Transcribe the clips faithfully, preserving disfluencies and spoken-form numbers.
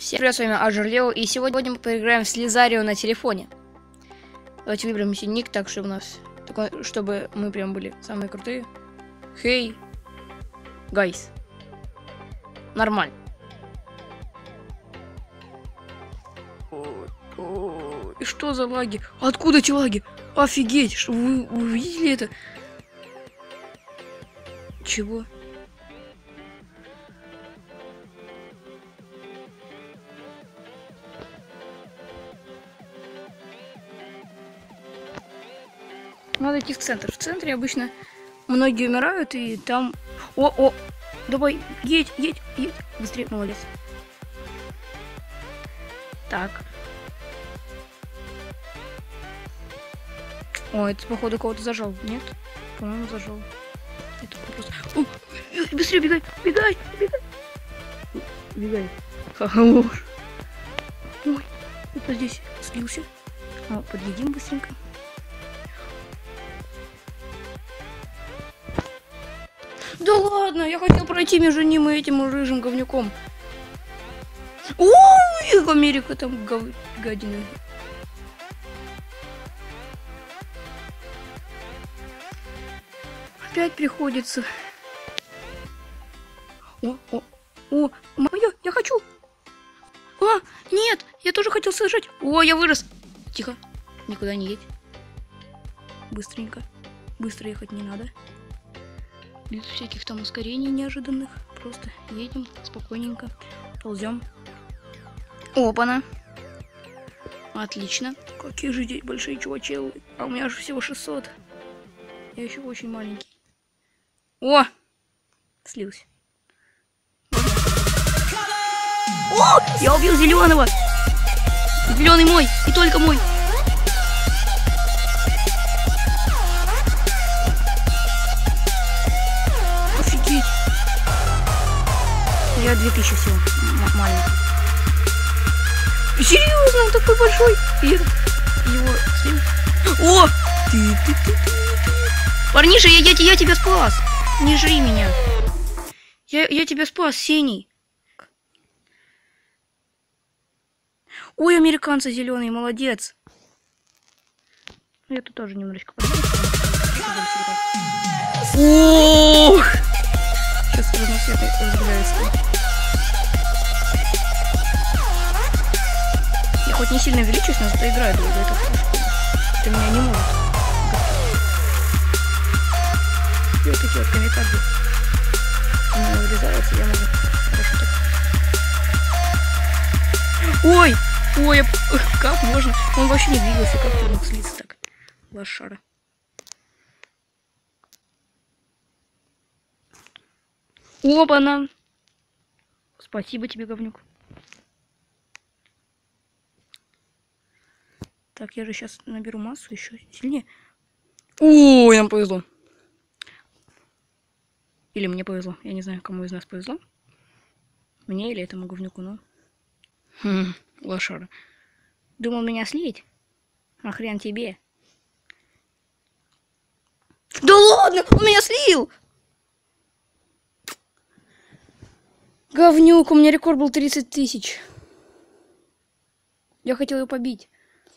Всем привет, с вами Ажерлео, и сегодня мы поиграем в Слизарио на телефоне. Давайте выберем себе ник, так чтобы у нас, такой, чтобы мы прям были самые крутые. Хей, гайс. Нормально. И что за лаги? Откуда эти лаги? Офигеть, что вы увидели это? Чего? Надо идти в центр. В центре обычно многие умирают, и там... О, о! Давай, едь, едь, едь. Быстрее, молодец. Так. О, это, походу, кого-то зажал. Нет? По-моему, зажал. Это просто... О, быстрее бегай, бегай, бегай. Бегай. Хорош. Ой, это здесь слился. О, подъедим быстренько. Да ладно, я хотел пройти между ним и этим рыжим говнюком. Ой, Америка там гов... гадина. Опять приходится. О, о, о, моё, я хочу. А, нет, я тоже хотел сажать. О, я вырос. Тихо, никуда не едь. Быстренько. Быстро ехать не надо. Без всяких там ускорений неожиданных. Просто едем спокойненько. Ползем. Опа-на. Отлично. Какие же здесь большие чувачелы. А у меня же всего шестьсот. Я еще очень маленький. О! Слился. О! Я убил зеленого! Зеленый мой! И только мой! Я две тысячи всего. М- маленький. Серьезно, он такой большой. И этот, его слил. О! Ты, ты, ты, ты, ты. Парниша, я, я, я тебя спас. Не жри меня. Я, я тебя спас, синий. Ой, американцы зеленые, молодец. Я тут тоже немножечко подумаю. Ох! Сейчас разноцветный разгуляется. Я хоть не сильно увеличусь, но зато играю долго. Это, это меня не может. И вот эти вот камикадзе. Она вырезается, я могу. Хорошо так. Ой! Ой, как можно? Он вообще не двигался, как ты мог слиться так? Лошара. Оба-на! Спасибо тебе, говнюк. Так, я же сейчас наберу массу еще сильнее. Ой, нам повезло. Или мне повезло. Я не знаю, кому из нас повезло. Мне или этому говнюку, но... Хм, лошара. Думал меня слить? А хрен тебе. Да ладно, он меня слил! Говнюк, у меня рекорд был тридцать тысяч. Я хотел его побить.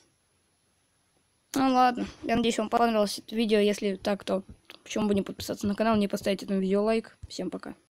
Ну ладно, я надеюсь, вам понравилось это видео. Если так, то почему бы не подписаться на канал, не поставить этому видео лайк. Всем пока.